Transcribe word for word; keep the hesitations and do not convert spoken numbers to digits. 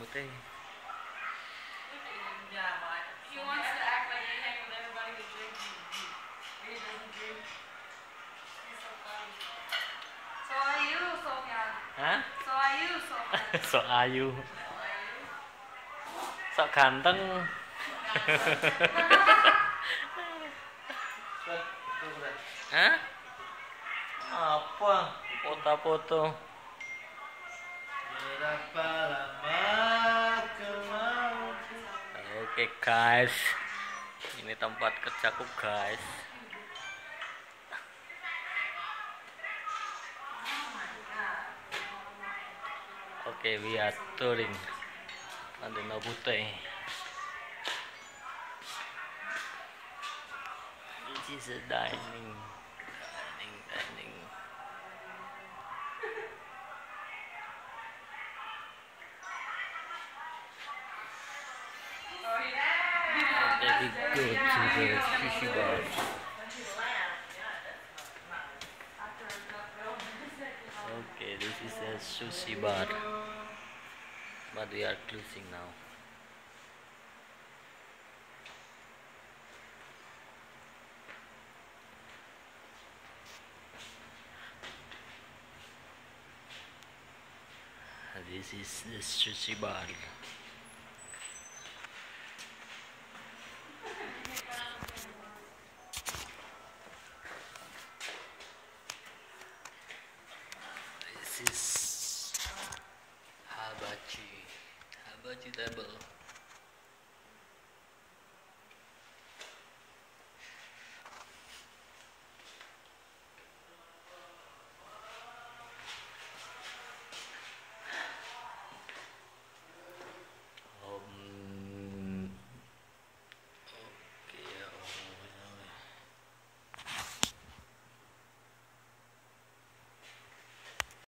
rambutnya. He wants to act like he hang with everybody who drinks. He doesn't drink. He's so funny. So are you, Sofyan? Hah? So are you, Sofyan? Sok ayu. Sok ganteng. Hah? Apa? Foto-foto. Berapa lama kau mau? Oke guys, ini tempat kerjaku guys. Oke, we are touring on the Nobute. This is a dining, dining, dining. Okay, we go to the sushi bar. Okay, this is a sushi bar, but we are closing now. This is the sushi bar. This is hibachi, hibachi table.